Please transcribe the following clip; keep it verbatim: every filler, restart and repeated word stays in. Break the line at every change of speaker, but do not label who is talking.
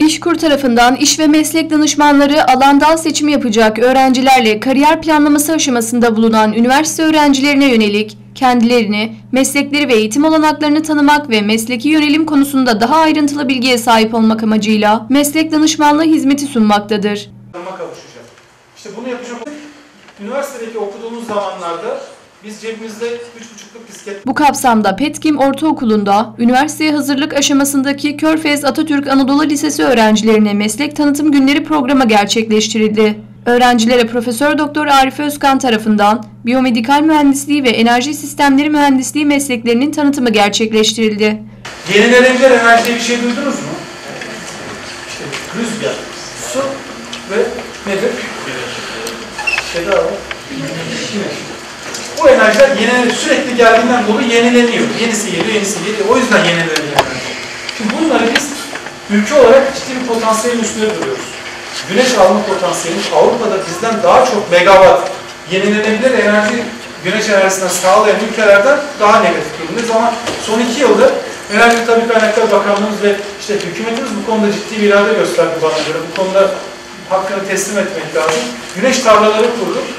İşkur tarafından iş ve meslek danışmanları alan dal seçimi yapacak öğrencilerle kariyer planlaması aşamasında bulunan üniversite öğrencilerine yönelik kendilerini, meslekleri ve eğitim olanaklarını tanımak ve mesleki yönelim konusunda daha ayrıntılı bilgiye sahip olmak amacıyla meslek danışmanlığı hizmeti sunmaktadır.
Kavuşacak. İşte bunu yapacak. Üniversitedeki okuduğumuz zamanlarda biz cebimizde üç buçukluk disket...
Bu kapsamda Petkim Ortaokulu'nda üniversiteye hazırlık aşamasındaki Körfez Atatürk Anadolu Lisesi öğrencilerine meslek tanıtım günleri programı gerçekleştirildi. Öğrencilere Profesör Doktor Arif Özkan tarafından biyomedikal mühendisliği ve enerji sistemleri mühendisliği mesleklerinin tanıtımı gerçekleştirildi.
Yenilenebilir enerjide bir şey duydunuz mu? İşte rüzgar, su ve nedir? Şey daha var. Güneş. Bu enerjiler yenilenir. Sürekli geldiğinden dolayı yenileniyor. Yenisi geliyor, yenisi geliyor. O yüzden yenilenebilir enerji. Şimdi bunları biz ülke olarak ciddi bir potansiyelin üstünde duruyoruz. Güneş alma potansiyelimiz Avrupa'da bizden daha çok megawatt yenilenebilir enerji, güneş enerjisinden sağlayan ülkelerden daha negatif durumdayız ama son iki yılda Enerji Tabii Kaynaklar Bakanlığımız ve işte hükümetimiz bu konuda ciddi bir irade gösterdi bana göre. Bu konuda hakkını teslim etmek lazım. Güneş tarlaları kurduk.